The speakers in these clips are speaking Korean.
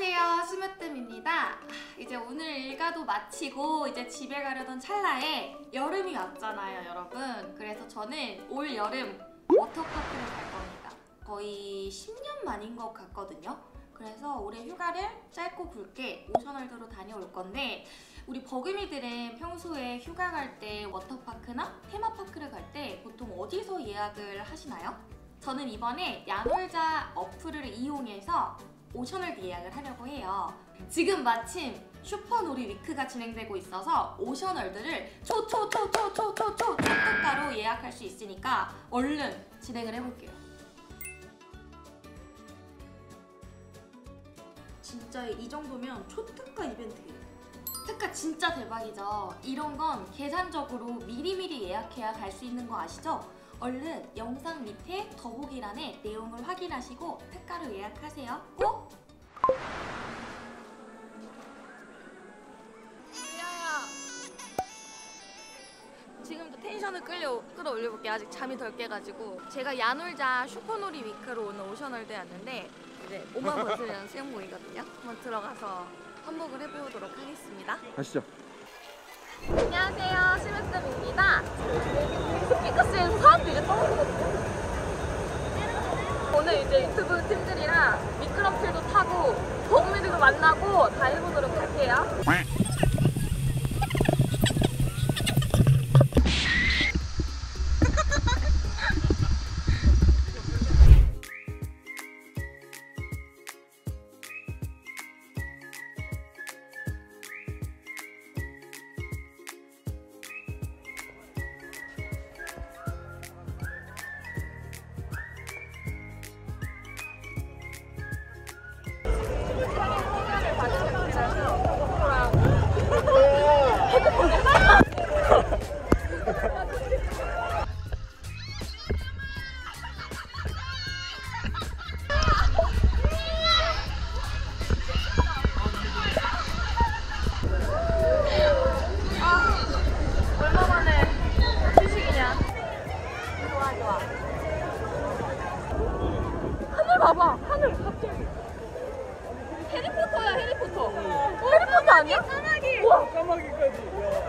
안녕하세요, 스무뜸입니다. 이제 오늘 일과도 마치고 이제 집에 가려던 찰나에 여름이 왔잖아요, 여러분. 그래서 저는 올 여름 워터파크를 갈 겁니다. 거의 10년 만인 것 같거든요. 그래서 올해 휴가를 짧고 굵게 오션월드로 다녀올 건데, 우리 버금이들은 평소에 휴가 갈 때 워터파크나 테마파크를 갈 때 보통 어디서 예약을 하시나요? 저는 이번에 야놀자 어플을 이용해서 오션월드 예약을 하려고 해요. 지금 마침 슈퍼놀이 위크가 진행되고 있어서 오션월드를 초특가로 예약할 수 있으니까 얼른 진행을 해볼게요. 진짜 이 정도면 초특가 이벤트예요. 특가 진짜 대박이죠. 이런 건 계산적으로 미리미리 예약해야 갈 수 있는 거 아시죠? 얼른 영상 밑에 더보기란에 내용을 확인하시고 특가로 예약하세요. 꼭! 지금도 텐션을 끌어올려볼게요. 아직 잠이 덜 깨가지고. 제가 야놀자 슈퍼놀이 위크로 오는 오션월드에 왔는데 이제 옷만 벗으면 수영복이거든요. 한번 들어가서 한복을 해보도록 하겠습니다. 가시죠. 안녕하세요, 스무뜸입니다. 스피커스에서 사람들이 떠오르거든요. 오늘 이제 유튜브 팀들이랑 미끄럼틀도 타고 버금이들도 만나고 다 해보도록 할게요. 봐봐, 하늘 갑자기 해리포터야, 해리포터. 해리포터 아니야? 까마귀. 우와, 까마귀까지.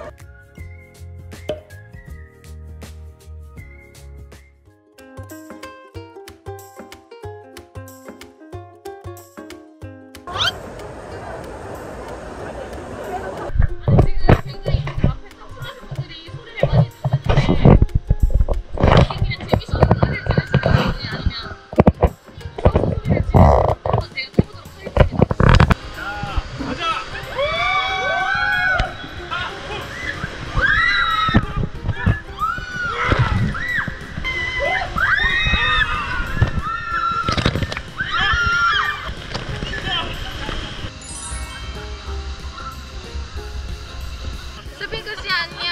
스핑크씨 안녕.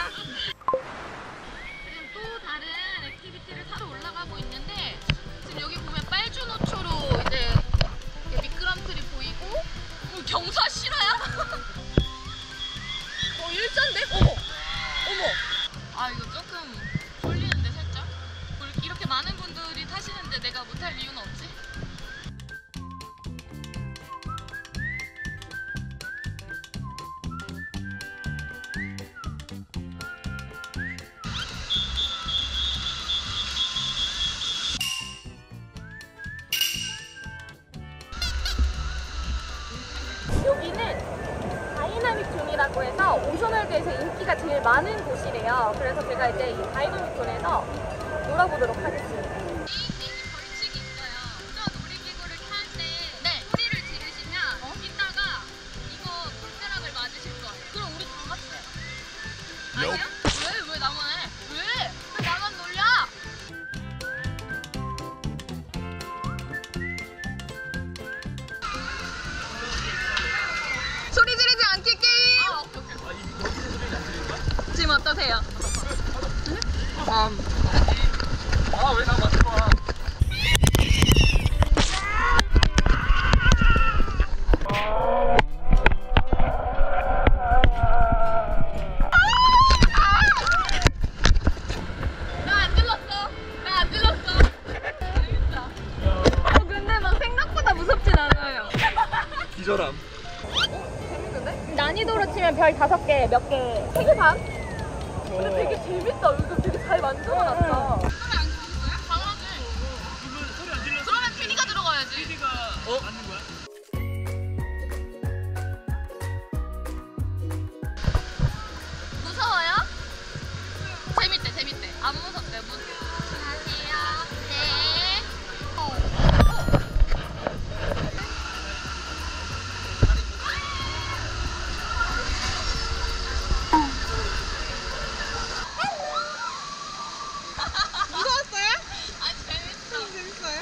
지금 또 다른 액티비티를 타러 올라가고 있는데, 지금 여기 보면 빨주노초로 이제 미끄럼틀이 보이고, 경사 실화야? 일자인데? 어머! 아, 이거 조금 졸리는데 살짝? 이렇게 많은 분들이 타시는데 내가 못할 이유는 없지? 여기는 다이나믹 존이라고 해서 오션월드에서 인기가 제일 많은 곳이래요. 그래서 제가 이제 이 다이나믹 존에서 놀아보도록 하겠습니다. 벌칙이 있어요. 저 놀이기구를 탈 때 소리를 지르시면 이따가 이거 볼가락을 맞으실 거예요. 그럼 우리 다 같이 아니야? 왜 나만 해? 왜 나만 놀려? 소리 지르지 않기 게임! 오케이. 지금 어떠세요? 왜 나 맞춰? 나 안 들렀어. 재밌다. 근데 막 생각보다 무섭진 않아요. 별 5개, 몇 개? 3개 반? 근데 되게 재밌다. 여기 되게 잘 만들어놨다. 소리 안 들렸어요? 당연하지. 그러면 소리 안 질렀어? 그러면 PD가 들어가야지. PD가 맞는 거야? 무서워요? 재밌대, 재밌대. 안 무섭대. 안녕하세요. 네. 무서웠어요? 아니, 재밌어. 재밌어요?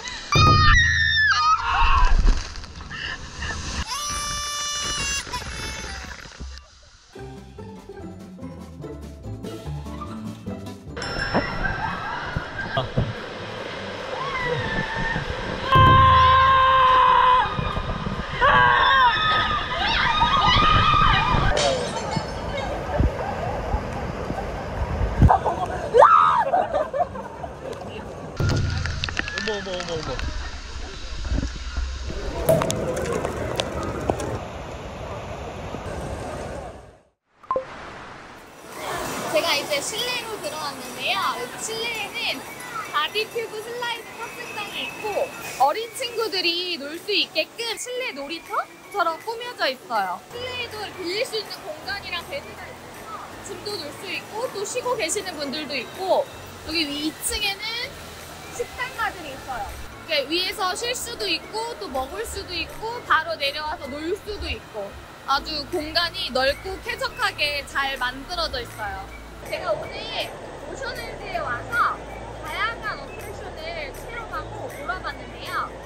어머. 제가 이제 실내로 들어왔는데요. 여기 실내에는 바디큐브 슬라이드 탑승장이 있고 어린 친구들이 놀 수 있게끔 실내 놀이터처럼 꾸며져 있어요. 실내에도 빌릴 수 있는 공간이랑 베드가 있어서 짐도 놀 수 있고 또 쉬고 계시는 분들도 있고 여기 위 2층에는 식당가들이 있어요. 그러니까 위에서 쉴 수도 있고 또 먹을 수도 있고 바로 내려와서 놀 수도 있고 아주 공간이 넓고 쾌적하게 잘 만들어져 있어요. 제가 오늘 오션월드에 와서 다양한 어트랙션을 체험하고 놀아봤는데요.